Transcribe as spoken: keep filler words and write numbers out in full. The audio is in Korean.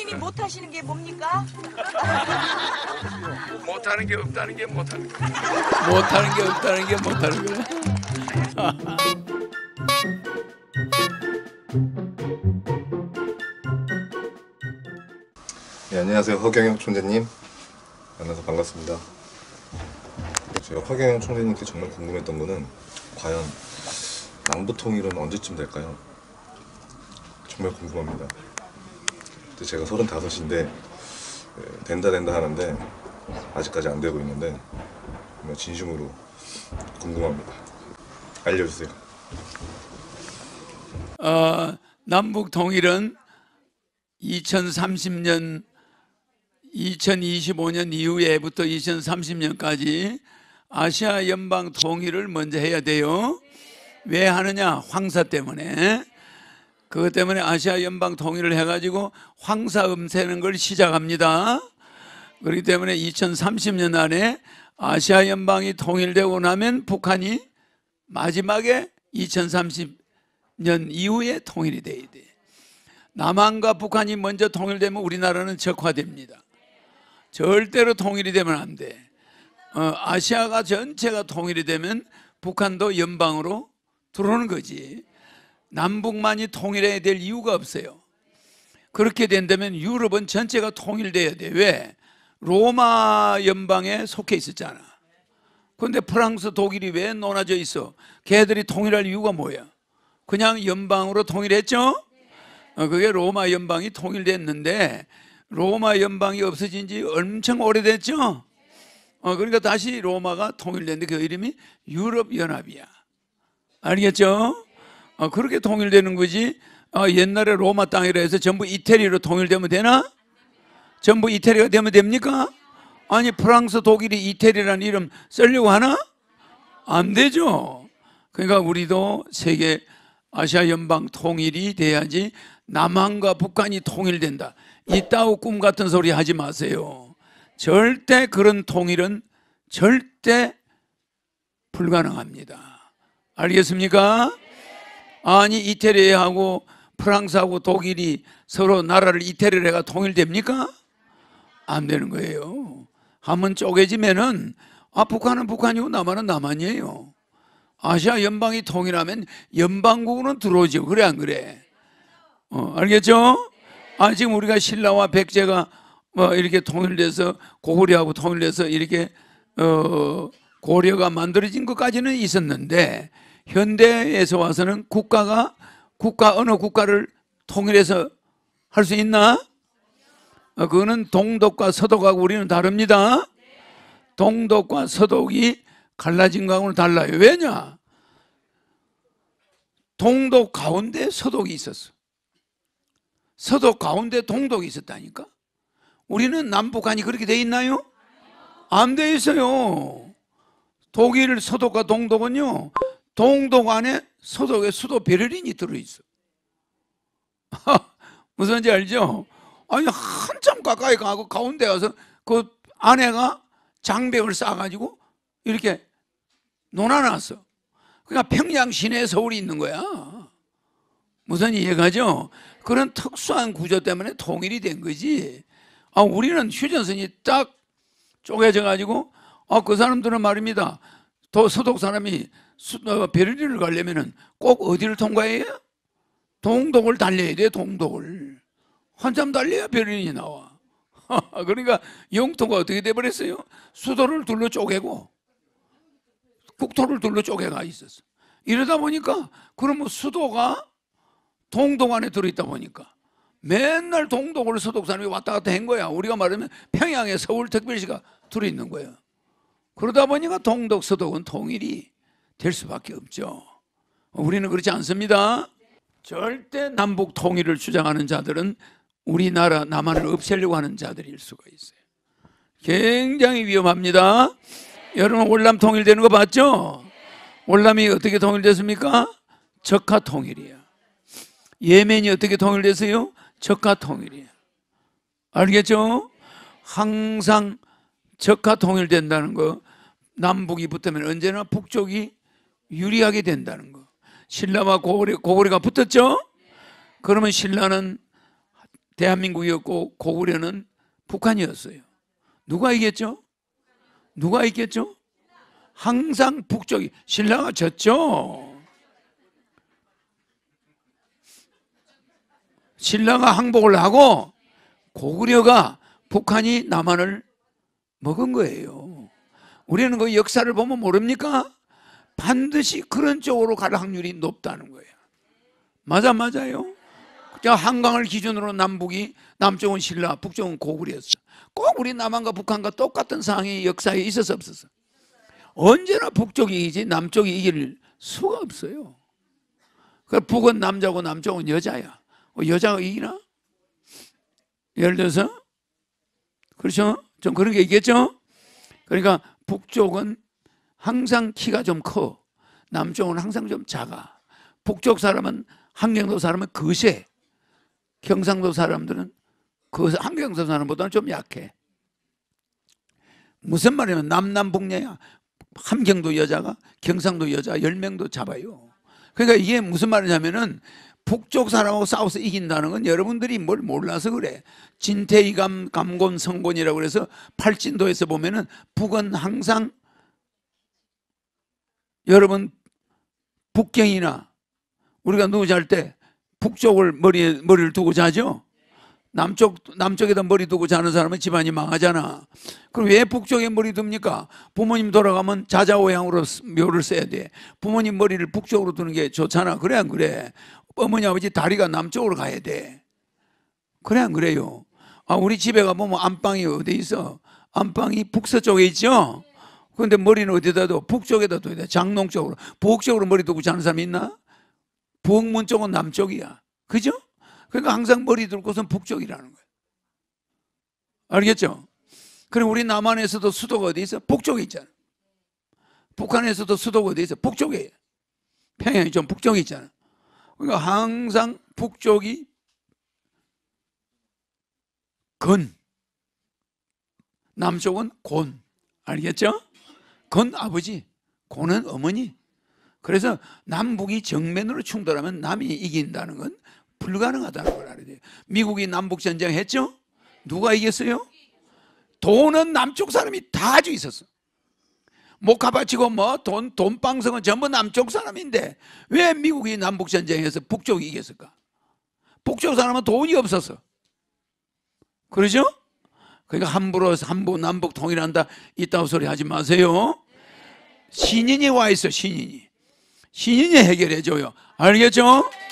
총리님이 못하시는 게 뭡니까? 못하는 게 없다는 게 못하는 게 못하는 게 없다는 게 못하는 거. 네, 안녕하세요. 허경영 총재님 만나서 반갑습니다. 제가 허경영 총재님께 정말 궁금했던 거는 과연 남북통일은 언제쯤 될까요? 정말 궁금합니다. 근데 제가 서른다섯인데 된다 된다 하는데 아직까지 안 되고 있는데 정말 진심으로 궁금합니다. 알려주세요. 어, 남북 통일은 이천삼십 년, 이천이십오 년 이후에부터 이천삼십 년까지 아시아 연방 통일을 먼저 해야 돼요. 왜 하느냐? 황사 때문에. 그것 때문에 아시아 연방 통일을 해가지고 황사음 세는 걸 시작합니다. 그렇기 때문에 이천삼십 년 안에 아시아 연방이 통일되고 나면 북한이 마지막에 이천삼십 년 이후에 통일이 돼야 돼. 남한과 북한이 먼저 통일되면 우리나라는 적화됩니다. 절대로 통일이 되면 안 돼. 어, 아시아가 전체가 통일이 되면 북한도 연방으로 들어오는 거지. 남북만이 통일해야 될 이유가 없어요. 그렇게 된다면 유럽은 전체가 통일돼야 돼. 왜? 로마 연방에 속해 있었잖아. 그런데 프랑스, 독일이 왜 논아져 있어? 걔들이 통일할 이유가 뭐야? 그냥 연방으로 통일했죠? 어, 그게 로마 연방이 통일됐는데 로마 연방이 없어진 지 엄청 오래됐죠? 어, 그러니까 다시 로마가 통일됐는데 그 이름이 유럽연합이야. 알겠죠? 어, 그렇게 통일되는 거지. 어, 옛날에 로마 땅이라 해서 전부 이태리로 통일되면 되나? 전부 이태리가 되면 됩니까? 아니 프랑스, 독일이 이태리라는 이름 쓰려고 하나? 안 되죠. 그러니까 우리도 세계 아시아 연방 통일이 돼야지 남한과 북한이 통일된다. 이따오 꿈 같은 소리 하지 마세요. 절대 그런 통일은 절대 불가능합니다. 알겠습니까? 아니 이태리하고 프랑스하고 독일이 서로 나라를 이태리를 해가 통일됩니까? 안 되는 거예요. 한번 쪼개지면은 아 북한은 북한이고 남한은 남한이에요. 아시아 연방이 통일하면 연방국은 들어오죠. 그래 안 그래? 어, 알겠죠? 아 지금 우리가 신라와 백제가 뭐 이렇게 통일돼서 고구려하고 통일돼서 이렇게 어, 고려가 만들어진 것까지는 있었는데 현대에서 와서는 국가가 국가 어느 국가를 통일해서 할 수 있나? 어, 그거는 동독과 서독하고 우리는 다릅니다. 동독과 서독이 갈라진 거하고는 달라요. 왜냐? 동독 가운데 서독이 있었어. 서독 가운데 동독이 있었다니까. 우리는 남북한이 그렇게 돼 있나요? 안 돼 있어요. 독일 서독과 동독은요, 동독 안에 서독의 수도 베를린이 들어있어. 무슨 말인지 알죠? 아니 한참 가까이 가고 가운데 가서 그 안에가 장벽을 쌓아가지고 이렇게 놓아놨어. 그러니까 평양 시내에 서울이 있는 거야. 무슨 이해가죠? 그런 특수한 구조 때문에 통일이 된 거지. 아, 우리는 휴전선이 딱 쪼개져 가지고 아, 그 사람들은 말입니다. 또 서독 사람이 수, 어, 베를린을 가려면은 꼭 어디를 통과해야? 동독을 달려야 돼. 동독을 한참 달려야 베를린이 나와. 그러니까 영토가 어떻게 돼버렸어요? 수도를 둘러 쪼개고 국토를 둘러 쪼개가 있었어. 이러다 보니까 그러면 수도가 동독 안에 들어있다 보니까 맨날 동독을 서독 사람이 왔다 갔다 한 거야. 우리가 말하면 평양에 서울특별시가 들어있는 거예요. 그러다 보니까 동독 서독은 통일이 될 수밖에 없죠. 우리는 그렇지 않습니다. 절대 남북 통일을 주장하는 자들은 우리나라 남한을 없애려고 하는 자들일 수가 있어요. 굉장히 위험합니다. 여러분 월남 통일되는 거 봤죠? 월남이 어떻게 통일됐습니까? 적화 통일이야. 예멘이 어떻게 통일됐어요? 적화 통일이야. 알겠죠? 항상 적화 통일된다는 거, 남북이 붙으면 언제나 북쪽이 유리하게 된다는 거. 신라와 고구려, 고구려가 붙었죠? 그러면 신라는 대한민국이었고 고구려는 북한이었어요. 누가 이겼죠? 누가 이겼죠? 항상 북쪽이, 신라가 졌죠. 신라가 항복을 하고 고구려가 북한이 남한을 먹은 거예요. 우리는 그 역사를 보면 모릅니까? 반드시 그런 쪽으로 갈 확률이 높다는 거예요. 맞아, 맞아요. 한강을 기준으로 남북이, 남쪽은 신라, 북쪽은 고구려였어. 꼭 우리 남한과 북한과 똑같은 상황이 역사에 있어서 없었어. 언제나 북쪽이 이기지 남쪽이 이길 수가 없어요. 그 북은 남자고 남쪽은 여자야. 여자가 이기나? 예를 들어서 그렇죠? 좀 그런 게 있겠죠? 그러니까 북쪽은 항상 키가 좀 커. 남쪽은 항상 좀 작아. 북쪽 사람은, 한경도 사람은 거세. 경상도 사람들은 그 한경도 사람보다는 좀 약해. 무슨 말이냐면 남남북녀야. 함경도 여자가 경상도 여자 열 명도 잡아요. 그러니까 이게 무슨 말이냐면은 북쪽 사람하고 싸워서 이긴다는 건 여러분들이 뭘 몰라서 그래. 진태이감 감곤 성곤이라고 그래서 팔진도에서 보면은 북은 항상, 여러분 북경이나 우리가 누워 잘 때 북쪽을 머리에 머리를 두고 자죠. 남쪽 남쪽에다 머리 두고 자는 사람은 집안이 망하잖아. 그럼 왜 북쪽에 머리 둡니까? 부모님 돌아가면 자자오양으로 묘를 써야 돼. 부모님 머리를 북쪽으로 두는 게 좋잖아. 그래 안 그래? 어머니 아버지 다리가 남쪽으로 가야 돼. 그래 안 그래요? 아, 우리 집에 가보면 안방이 어디 있어? 안방이 북서쪽에 있죠? 그런데 머리는 어디다 둬? 북쪽에다 둬야 돼. 장롱 쪽으로. 북쪽으로 머리 두고 자는 사람 있나? 북문 쪽은 남쪽이야. 그죠? 그러니까 항상 머리 들고선 북쪽이라는 거예요. 알겠죠? 그리고 우리 남한에서도 수도가 어디 있어? 북쪽에 있잖아. 북한에서도 수도가 어디 있어? 북쪽에. 평양이 좀 북쪽에 있잖아. 그러니까 항상 북쪽이 건, 남쪽은 곤. 알겠죠? 건 아버지, 곤은 어머니. 그래서 남북이 정면으로 충돌하면 남이 이긴다는 건 불가능하다는 걸 알아야 돼요. 미국이 남북전쟁 했죠? 누가 이겼어요? 돈은 남쪽 사람이 다 가지고 있었어. 목화 바치고 뭐 돈, 돈방석은 전부 남쪽 사람인데 왜 미국이 남북전쟁에서 북쪽이 이겼을까? 북쪽 사람은 돈이 없었어. 그러죠? 그러니까 함부로 함부 남북 통일한다 이따위 소리 하지 마세요. 신인이 와 있어. 신인이 신인이 해결해 줘요. 알겠죠?